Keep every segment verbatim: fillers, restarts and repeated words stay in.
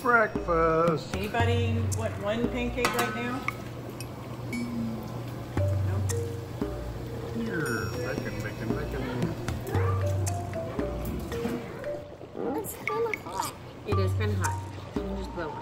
breakfast. Anybody want one pancake right now? No? Here, bacon, bacon, bacon. It's kind of hot. It is kind of hot. You can just blow on it.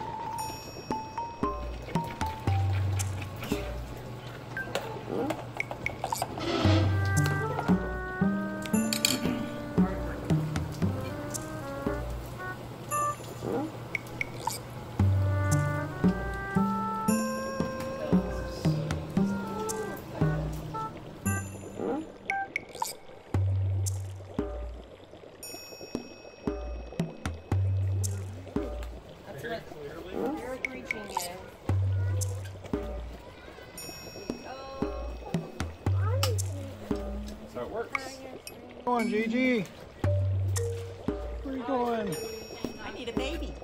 So it works. Where are you going, Gigi? Where are you going? I need a baby.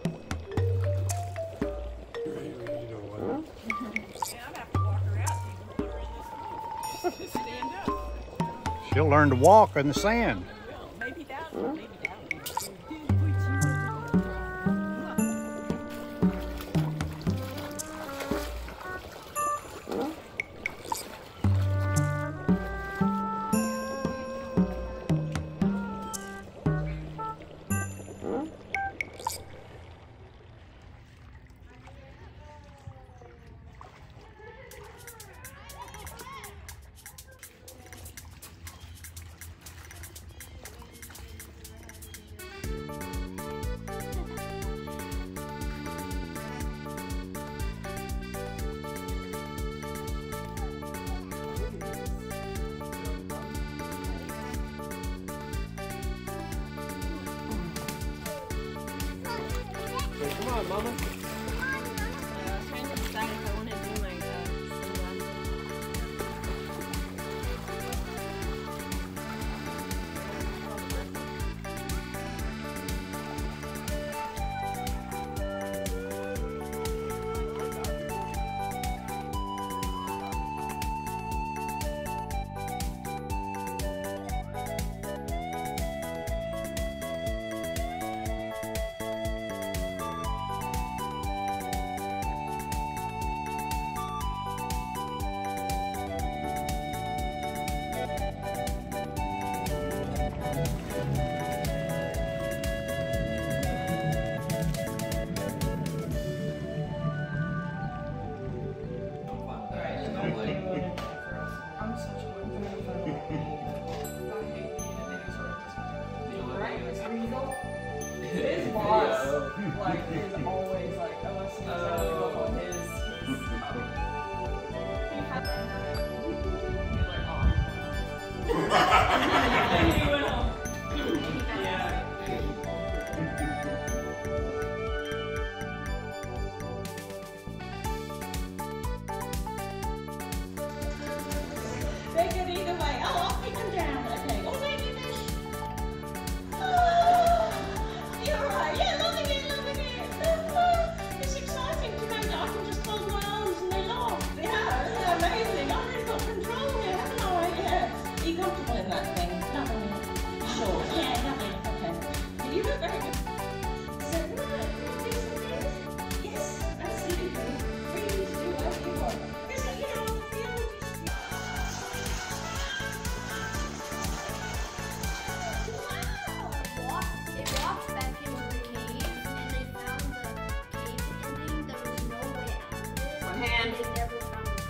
Yeah, I'd have to walk her out and put her in this room. Just stand up. She'll learn to walk in the sand. Well, maybe that one, maybe that one. Come on, Mama. Uh, I was trying to decide if I want to do my uh, His boss, like, is always like, oh, I see what's happening up on his. He had You're like, oh. And he went home. Yeah. They could either way. Oh, I'll take them down. Okay. Oh, baby fish. You're right. Yeah, loving it, loving it. It's exciting to know that I can just hold my arms and they laugh. Yeah, isn't that amazing? I've really got control here, haven't I? Yeah. Are you comfortable in that thing? Nothing. Sure. Yeah, nothing. Okay. You look very good. So, yes, absolutely. Please do whatever you want. Because, you know, I feel They walked back into the cave and they found the cave ending. There was no way out of it. One hand. They never found it.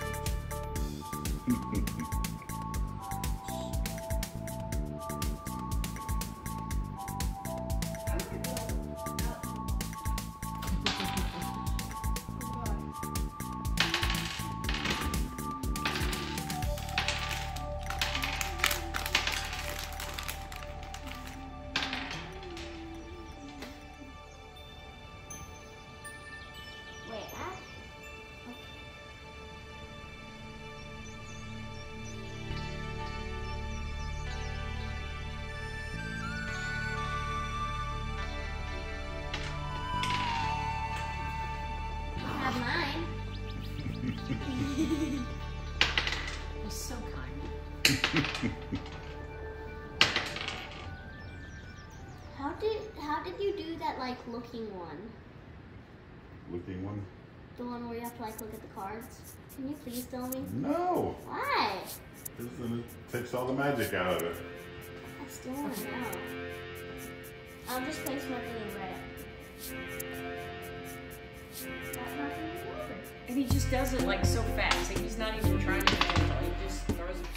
Wait, I... have mine. He's so kind. How did how did you do that like looking one? looking one? The one where you have to like look at the cards. Can you please tell me? No. Why? This one takes all the magic out of it. I still want to know. I'll just place my thing in red. That nothing is over. And he just does it like so fast. Like he's not even trying to do it. He just throws it.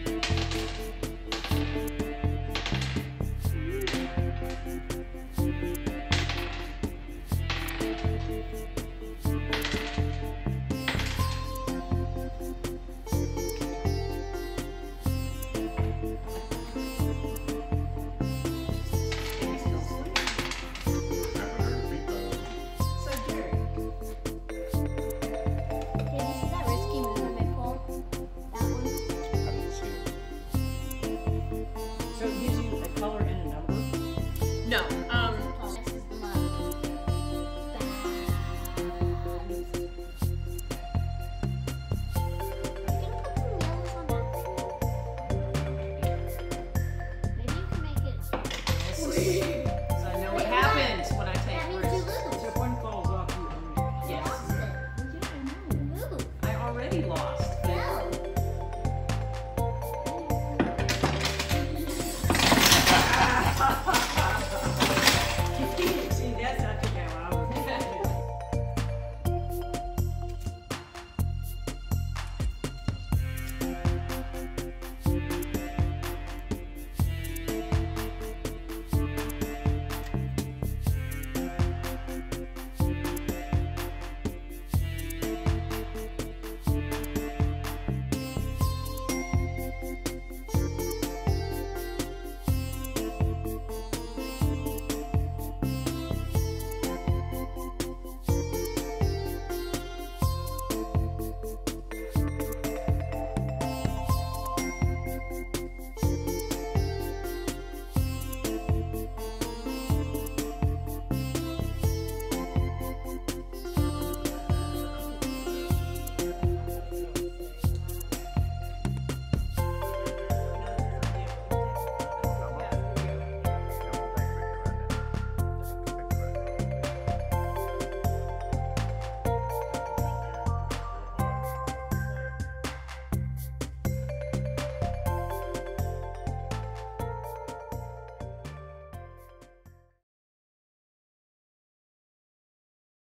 So Jerry. Okay, this is that risky move I made, Paul. That one. I didn't see it. So it gives you a color and a number? No. Um. This is the mug. Maybe you can make it. Let's see.